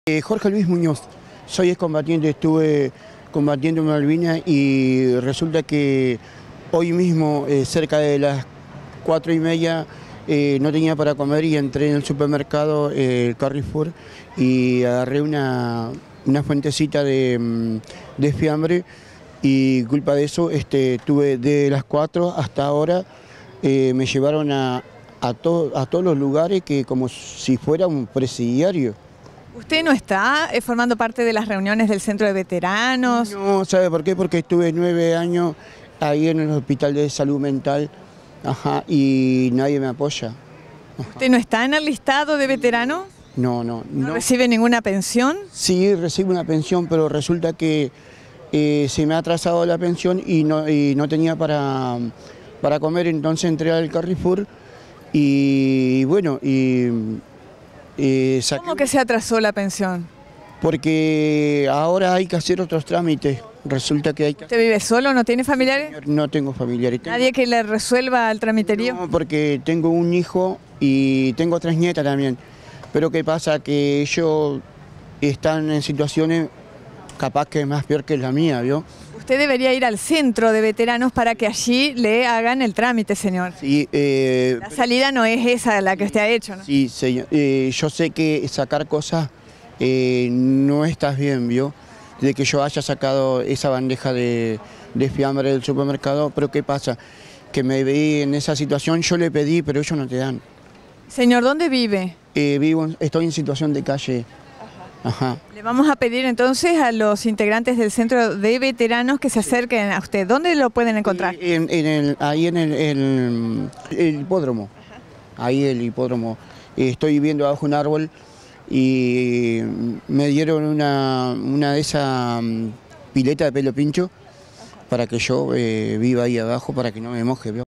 Jorge Luis Muñoz, soy excombatiente, estuve combatiendo en Malvinas y resulta que hoy mismo, cerca de las 4:30, no tenía para comer y entré en el supermercado Carrefour y agarré una fuentecita de fiambre y culpa de eso tuve de las 4 hasta ahora, me llevaron a todos los lugares que como si fuera un presidiario. ¿Usted no está formando parte de las reuniones del centro de veteranos? No, ¿sabe por qué? Porque estuve 9 años ahí en el hospital de salud mental, y nadie me apoya. ¿Usted no está en el listado de veteranos? No. ¿No recibe ninguna pensión? Sí, recibo una pensión, pero resulta que se me ha atrasado la pensión y no tenía para comer, entonces entré al Carrefour y bueno, ¿Cómo que se atrasó la pensión? Porque ahora hay que hacer otros trámites. Resulta que hay que... ¿Usted vive solo? ¿No tiene familiares? No tengo familiares. ¿Nadie que le resuelva el tramiterío? No, porque tengo un hijo y tengo 3 nietas también. Pero ¿qué pasa? Que ellos están en situaciones capaz que más peor que la mía, ¿vio? Usted debería ir al centro de veteranos para que allí le hagan el trámite, señor. Sí, la salida no es esa la que usted ha hecho, ¿no? Sí, señor. Yo sé que sacar cosas no está bien, ¿vio? De que yo haya sacado esa bandeja de fiambre del supermercado, pero ¿qué pasa? Que me vi en esa situación, yo le pedí, pero ellos no te dan. Señor, ¿dónde vive? Estoy en situación de calle. Ajá. Le vamos a pedir entonces a los integrantes del centro de veteranos que se acerquen a usted. ¿Dónde lo pueden encontrar? Ahí en el hipódromo. Ahí el hipódromo. Estoy viviendo bajo un árbol y me dieron una de esas piletas de pelo pincho para que yo viva ahí abajo para que no me moje, ¿vio?